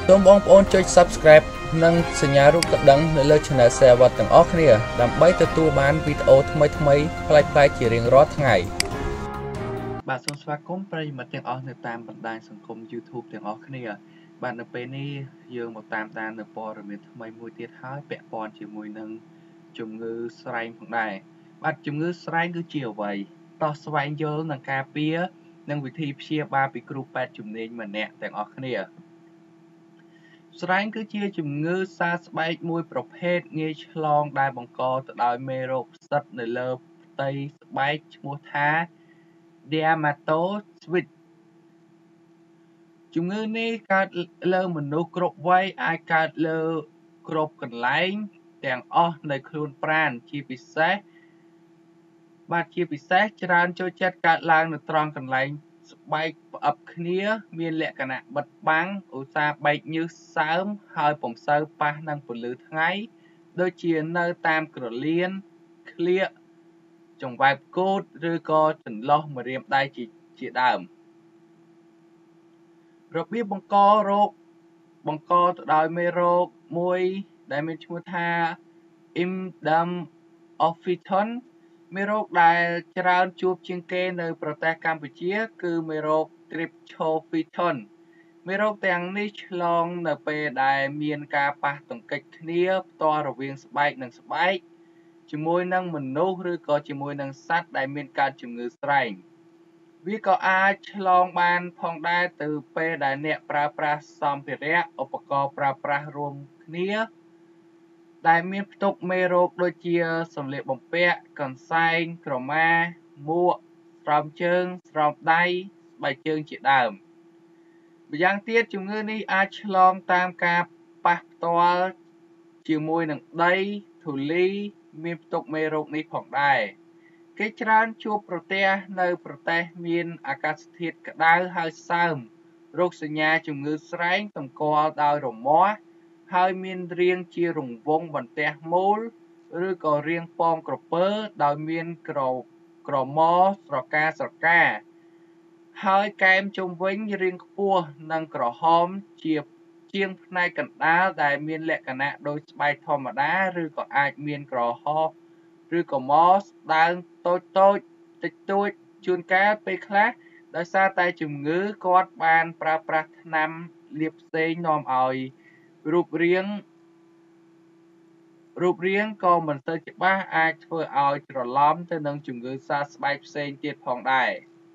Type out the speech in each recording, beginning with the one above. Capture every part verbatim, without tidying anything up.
សូមបងប្អូនចុច Subscribe និងសញ្ញារូបកណ្ដឹងនៅលើ Channel សេវ៉ាត់ទាំងអស់គ្នាដើម្បីទទួលបានវីដេអូថ្មីៗប្លែកៗជារៀងរាល់ថ្ងៃបាទសូមស្វាគមន៍ប្រិយមិត្តទាំងអស់នៅតាមបណ្ដាញសង្គម YouTube ទាំងអស់គ្នាបាទនៅពេលនេះយើងមកតាមដាននៅព័ត៌មានថ្មីមួយទៀតហើយពាក់ព័ន្ធជាមួយនឹងជំងឺស្រែងផងដែរបាទជំងឺស្រែងគឺជាអ្វីតោះស្វែងយល់និងការពារនិងវិធីព្យាបាលពីគ្រូពេទ្យជំនាញម្នាក់ទាំងអស់គ្នាស្រែងគឺជាជំងឺសើស្បែកមួយប្រភេទងាយឆ្លងដែលបង្កទៅដោយមេរោគផ្សិតនៅលើផ្ទៃស្បែកឈ្មោះថា Dermatosphere ជំងឺនេះកើតលើមនុស្សគ្រប់វ័យអាចកើតលើគ្រប់កន្លែងទាំងអស់នៅខ្លួនប្រាណជាពិសេសបាទជាពិសេសច្រើនចូលចិត្តកើតឡើងនៅត្រង់កន្លែងស្បែកផ្អឹបគ្នាមានលក្ខណៈបិទបាំងឧស្សាហ៍បែកញើសសើមហើយពុំសូវប៉ះនឹងពន្លឺថ្ងៃដូចជានៅតាមក្រលៀនក្លៀកចង្វាយផ្គូតឬក៏ចន្លោះម្រាមដៃជាជាដើមរបៀបបង្ករោគបង្កទៅដោយមេរោគមួយដែលមានឈ្មោះថា Imdam Ophiton មេរោគដែលច្រើនជួបជាងគេនៅប្រទេសកម្ពុជាគឺមេរោគ Tryptophyton មេរោគទាំងនេះឆ្លងនៅពេលដែលមានការប៉ះទង្គិចគ្នាផ្ទាល់រវាងស្បែកនិងស្បែកជាមួយនឹងមនុស្សឬក៏ជាមួយនឹងសត្វដែលមានកើតជំងឺស្រែងវាក៏អាចឆ្លងបានផងដែរទៅពេលដែលអ្នកប្រើប្រាស់សម្ភារៈឧបករណ៍ប្រើប្រាស់រួមគ្នាដែលមានផ្ទុកមេរោគដូចជាសម្លៀកបំពាក់កន្សែងក្រមាមួកស្រោមជើងស្រោមដៃស្បែកជើងជាដើមម្យ៉ាងទៀតជំងឺនេះអាចឆ្លងតាមការប៉ះផ្ទាល់ជាមួយនឹងដីធូលីមានផ្ទុកមេរោគនេះផងដែរគេច្រើនជួបប្រទះនៅប្រទេសមានអាកាសធាតុក្តៅហើយសើមរោគសញ្ញាជំងឺស្រែងសម្គាល់ដោយរមាស់ហើយមានរាងជារង្វង់បន្ទះមូលឬក៏រាងប៉មក្រពើដោយមានក្រក្រមស្រកាស្រកាហើយកែមជុំវិញរាងខ្ពស់និងក្រហមជាជាងផ្នែកកណ្ដាលដែលមានលក្ខណៈដូចស្បែកធម្មតាឬក៏អាចមានក្រហមឬក៏មកស្ដើងតូចតូចតិចតួចជួនកាលពេលខ្លះដោយសារតែជំងឺគាត់បានប្រើប្រាស់ថ្នាំលាបផ្សេងនាំឲ្យរូបរាងរូបរាងក៏មិនសូវច្បាស់អាចធ្វើឲ្យច្រឡំទៅនឹងជំងឺសើស្បែកផ្សេងទៀតផងដែរ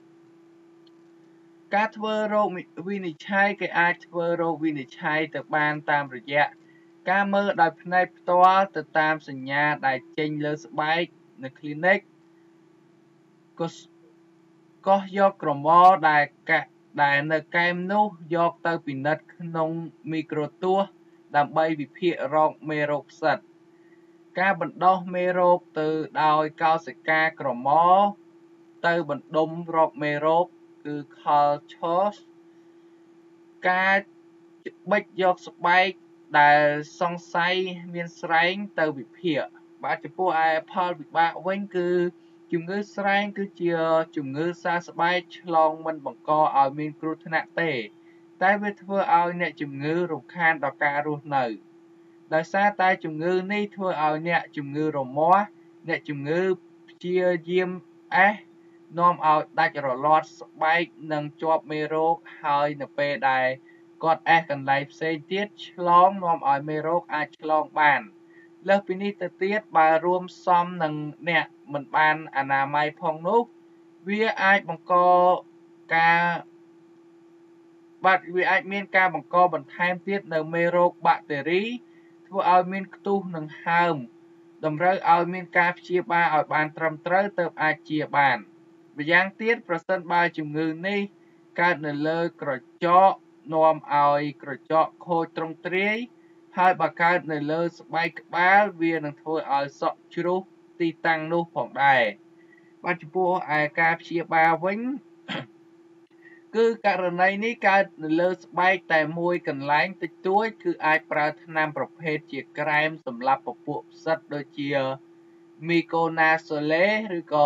ការធ្វើរោគវិនិច្ឆ័យគេអាចធ្វើរោគវិនិច្ឆ័យទៅបានតាមរយៈការមើលដោយភ្នែកផ្ទាល់ទៅតាមសញ្ញាដែលចេញលើស្បែកនៅ clinic ក៏កោះយកក្រមដែលកាក់ដែលនៅកែមនោះយកទៅពិនិត្យក្នុងមីក្រូទស្សន៍ដើម្បីវិភាគរកមេរោគផ្សិតការបណ្ដោះមេរោគទៅដោយកោសិកាក្រមទៅបណ្ដុំរកមេរោគគឺ cultures ការបិចយកស្បែកដែលសង្ស័យមានស្រែងទៅវិភាគបាទចំពោះឯផលវិបាកវិញគឺជំងឺស្រែងគឺជាជំងឺសើស្បែកឆ្លងមិនបង្កឲ្យមានគ្រោះថ្នាក់ទេតែវាធ្វើឲ្យអ្នកជំងឺរំខានដល់ការរស់នៅដោយសារតែជំងឺនេះធ្វើឲ្យអ្នកជំងឺរមាស់អ្នកជំងឺព្យាយាមអេសនាំឲ្យដាច់រលាត់ស្បែកនិងជាប់មេរោគហើយនៅពេលដែលគាត់អេសកន្លែងផ្សេងទៀតឆ្លងនាំឲ្យមេរោគអាចឆ្លងបានលើសពីនេះទៅទៀតបើរួមផ្សំនឹងអ្នកមិនបានអនាម័យផងនោះវាអាចបង្កការបាទវាអាចមានការបង្កបន្ថែមទៀតនៅមេរោគបាក់តេរីធ្វើឲ្យមានខ្ទុះនិងហើមតម្រូវឲ្យមានការព្យាបាលឲ្យបានត្រឹមត្រូវទើបអាចជាបានម្យ៉ាងទៀតប្រសិនបើជំងឺនេះកើតនៅលើក្រចកនាំឲ្យក្រចកខូចទ្រង់ទ្រាយហើយបើកើតនៅលើស្បែកក្បាលវានឹងធ្វើឲ្យសក់ជ្រុះទីតាំងនោះផងដែរបាទចំពោះឯការព្យាបាលវិញគឺករណីនេះកើតនៅលើស្បែកតែមួយកន្លែងតិចតួចគឺអាចប្រើថ្នាំប្រភេទជាក្រែមសម្រាប់ពពួកផ្សិតដូចជា Miconazole ឬក៏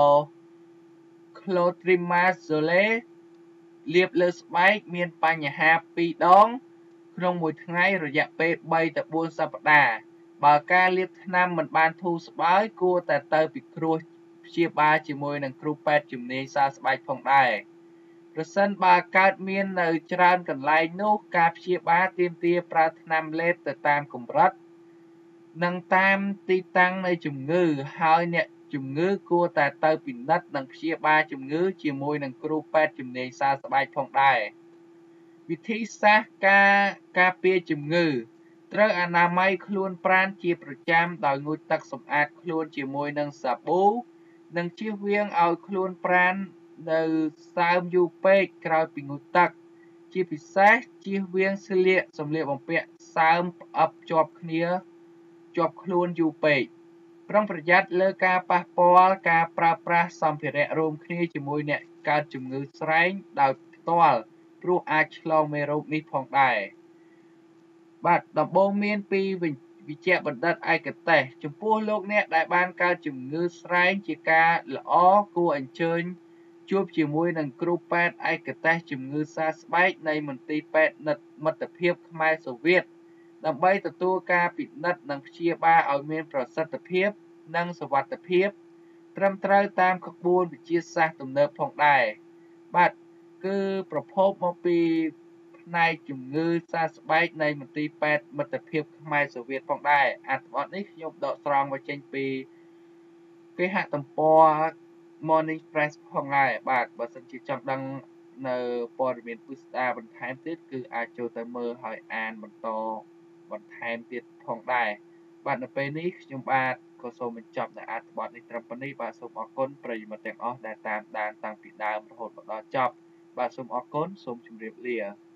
Clotrimazole លាបលើស្បែកមានបញ្ហាពីរដងក្នុងមួយថ្ងៃរយៈពេលបីទៅបួនសប្តាហ៍បើការលាបថ្នាំមិនបានធូរស្បើយគួរតែទៅពិគ្រោះព្យាបាលជាមួយនឹងគ្រូពេទ្យជំនាញសើស្បែកផងដែរប្រសិនបើកើតមាននៅច្រើនកន្លែងនោះការព្យាបាលទាមទារប្រើថ្នាំលេបទៅតាមកម្រិតនិងតាមទីតាំងនៃជំងឺហើយអ្នកជំងឺគួរតែទៅពិនិត្យនិងព្យាបាលជំងឺជាមួយនឹងគ្រូពេទ្យជំនាញសើស្បែកផងដែរវិធីសាស្ត្រការការពារជំងឺត្រូវអនាម័យខ្លួនប្រាណជាប្រចាំដោយងូតទឹកសម្អាតខ្លួនជាមួយនឹងសាប៊ូនិងជៀសវាងឲ្យខ្លួនប្រាណនៅសើមយូរពេកក្រោយពីងូតទឹកជាពិសេសជៀសវាងស្លៀកសម្លៀកបំពាក់សើមផ្អឹបជាប់គ្នាជាប់ខ្លួនយូរពេកប្រុងប្រយ័ត្នលើការប៉ះពាល់ការប្រើប្រាស់សម្ភារៈរួមគ្នាជាមួយអ្នកកើតជំងឺស្រែងដោយផ្ទាល់ព្រោះអាចឆ្លងមេរោគនេះផងដែរបាទដំបូងមានពីវិជ្ជបណ្ឌិតឯកទេសចំពោះលោកអ្នកដែលបានកើតជំងឺស្រែងជាការល្អគួរអញ្ជើញជួបជាមួយនឹងគ្រូពេទ្យឯកទេសជំងឺសើស្បែកនៃមន្ទីរពេទ្យមិត្តភាពខ្មែរសូវៀតដើម្បីទទួលការពិនិត្យនិងព្យាបាលឲ្យមានប្រសិទ្ធភាពនិងសុវត្ថិភាពត្រឹមត្រូវតាមក្បួនវិទ្យាសាស្ត្រទំនើបផងដែរបាទគឺប្រភពមកពីផ្នែកជំងឺសើស្បែកនៃមន្ទីរពេទ្យមិត្តភាពខ្មែរសូវៀតផងដែរអត្ថបទនេះខ្ញុំដកស្រង់មកចេញពីគេហទំព័រ Morning Press ផងដែរបាទបើសិនជាចង់ដឹងនៅព័ត៌មានពិស្ដារបន្ថែមទៀតគឺអាចចូលទៅមើលហើយអានបន្តបន្ថែមទៀតផងដែរបាទនៅពេលនេះខ្ញុំបាទក៏សូមបញ្ចប់នៅអត្ថបទនេះត្រឹមប៉ុណ្នេះបាទសូមអរគុណប្រិយមិត្តទាំងអស់ដែលតាមដានតាំងពីដើមរហូតមកដល់ចប់បាទសូមអរគុណសូមជម្រាបលា